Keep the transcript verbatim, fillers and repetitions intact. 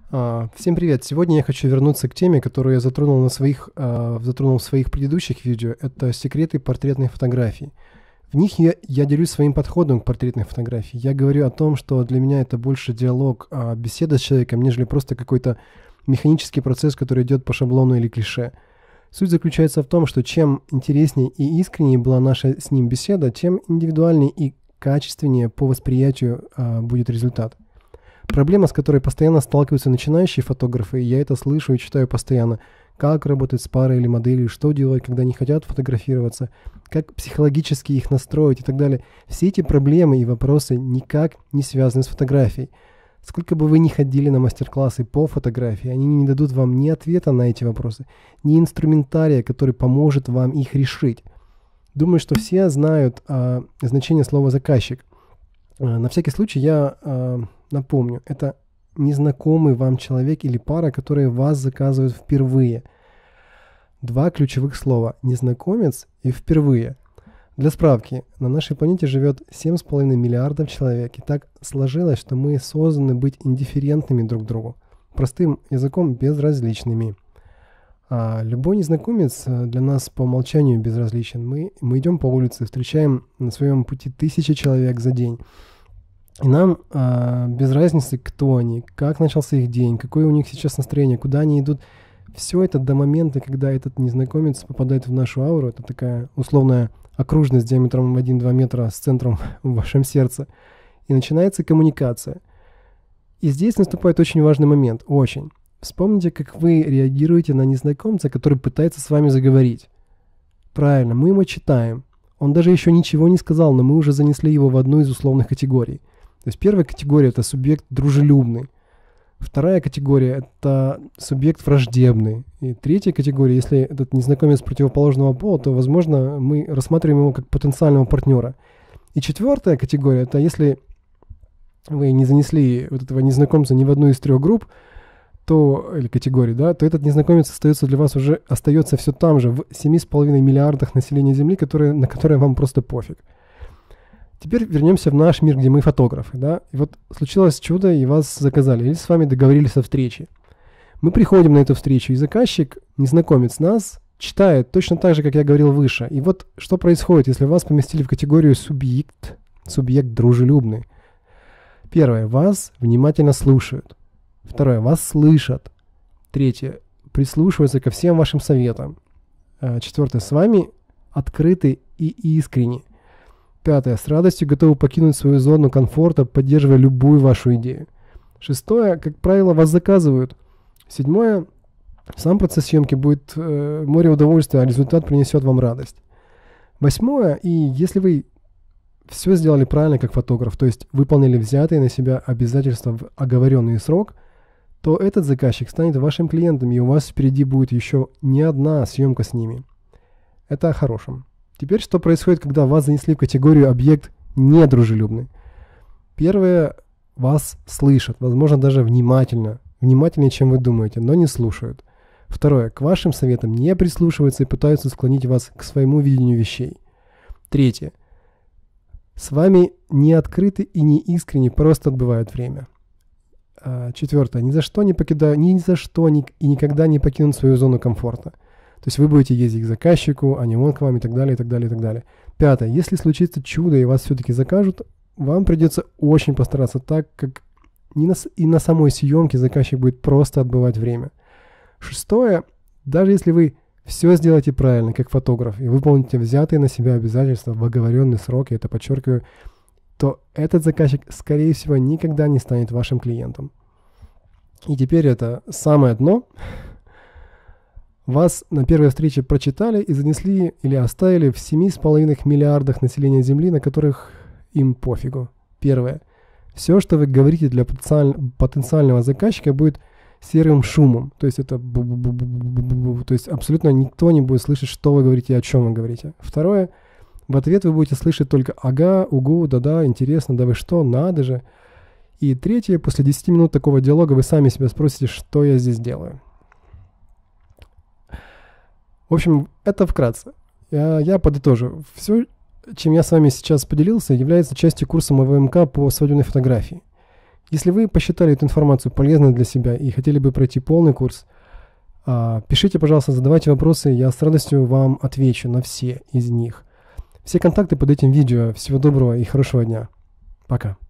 А, Всем привет! Сегодня я хочу вернуться к теме, которую я затронул, на своих, а, затронул в своих предыдущих видео. Это секреты портретной фотографии. В них я, я делюсь своим подходом к портретной фотографии. Я говорю о том, что для меня это больше диалог, а, беседа с человеком, нежели просто какой-то механический процесс, который идет по шаблону или клише. Суть заключается в том, что чем интереснее и искреннее была наша с ним беседа, тем индивидуальнее и качественнее по восприятию а, будет результат. Проблема, с которой постоянно сталкиваются начинающие фотографы, и я это слышу и читаю постоянно, как работать с парой или моделью, что делать, когда не хотят фотографироваться, как психологически их настроить и так далее. Все эти проблемы и вопросы никак не связаны с фотографией. Сколько бы вы ни ходили на мастер-классы по фотографии, они не дадут вам ни ответа на эти вопросы, ни инструментария, который поможет вам их решить. Думаю, что все знают а, значение слова «заказчик». А, на всякий случай я а, напомню, это незнакомый вам человек или пара, которые вас заказывают впервые. Два ключевых слова – незнакомец и впервые. Для справки, на нашей планете живет семь с половиной миллиардов человек, и так сложилось, что мы созданы быть индифферентными друг к другу, простым языком безразличными. А любой незнакомец для нас по умолчанию безразличен. Мы, мы идем по улице, встречаем на своем пути тысячи человек за день. И нам а, без разницы, кто они, как начался их день, какое у них сейчас настроение, куда они идут. Все это до момента, когда этот незнакомец попадает в нашу ауру. Это такая условная окружность диаметром в один-два метра с центром в вашем сердце. И начинается коммуникация. И здесь наступает очень важный момент. Очень. Вспомните, как вы реагируете на незнакомца, который пытается с вами заговорить. Правильно, мы его читаем. Он даже еще ничего не сказал, но мы уже занесли его в одну из условных категорий. То есть первая категория – это субъект дружелюбный. Вторая категория – это субъект враждебный. И третья категория, если этот незнакомец противоположного пола, то, возможно, мы рассматриваем его как потенциального партнера. И четвертая категория – это если вы не занесли вот этого незнакомца ни в одну из трех групп, то, или категорий, да, то этот незнакомец остается для вас уже, остается все там же, в семи с половиной миллиардах населения Земли, которые, на которые вам просто пофиг. Теперь вернемся в наш мир, где мы фотографы, да, и вот случилось чудо, и вас заказали, или с вами договорились о встрече. Мы приходим на эту встречу, и заказчик, незнакомец, нас читает точно так же, как я говорил выше. И вот что происходит, если вас поместили в категорию субъект, субъект дружелюбный. Первое, вас внимательно слушают. Второе, вас слышат. Третье, прислушиваются ко всем вашим советам. Четвертое, с вами открыты и искренни. Пятое, с радостью готовы покинуть свою зону комфорта, поддерживая любую вашу идею. Шестое, как правило, вас заказывают. Седьмое, сам процесс съемки будет э, море удовольствия, а результат принесет вам радость. Восьмое, и если вы все сделали правильно как фотограф, то есть выполнили взятые на себя обязательства в оговоренный срок, то этот заказчик станет вашим клиентом, и у вас впереди будет еще не одна съемка с ними. Это о хорошем. Теперь, что происходит, когда вас занесли в категорию объект недружелюбный? Первое, вас слышат, возможно, даже внимательно, внимательнее, чем вы думаете, но не слушают. Второе, к вашим советам не прислушиваются и пытаются склонить вас к своему видению вещей. Третье, с вами не открыты и не искренне, просто отбывают время. Четвертое, ни за что не покидают, ни за что ни, и никогда не покинут свою зону комфорта. То есть вы будете ездить к заказчику, а не он к вам и так далее, и так далее, и так далее. Пятое. Если случится чудо и вас все-таки закажут, вам придется очень постараться так, как не на, и на самой съемке заказчик будет просто отбывать время. Шестое. Даже если вы все сделаете правильно, как фотограф, и выполните взятые на себя обязательства в оговоренный срок, я это подчеркиваю, то этот заказчик, скорее всего, никогда не станет вашим клиентом. И теперь это самое дно. Вас на первой встрече прочитали и занесли или оставили в семи с половиной миллиардах населения Земли, на которых им пофигу. Первое. Все, что вы говорите для потенциального заказчика, будет серым шумом. То есть это бу-бу-бу-бу-бу-бу. То есть абсолютно никто не будет слышать, что вы говорите и о чем вы говорите. Второе. В ответ вы будете слышать только ага, угу, да-да, интересно, да вы что, надо же. И третье. После десяти минут такого диалога вы сами себя спросите, что я здесь делаю. В общем, это вкратце. Я, я подытожу. Все, чем я с вами сейчас поделился, является частью курса МВМК по свадебной фотографии. Если вы посчитали эту информацию полезной для себя и хотели бы пройти полный курс, пишите, пожалуйста, задавайте вопросы, я с радостью вам отвечу на все из них. Все контакты под этим видео. Всего доброго и хорошего дня. Пока.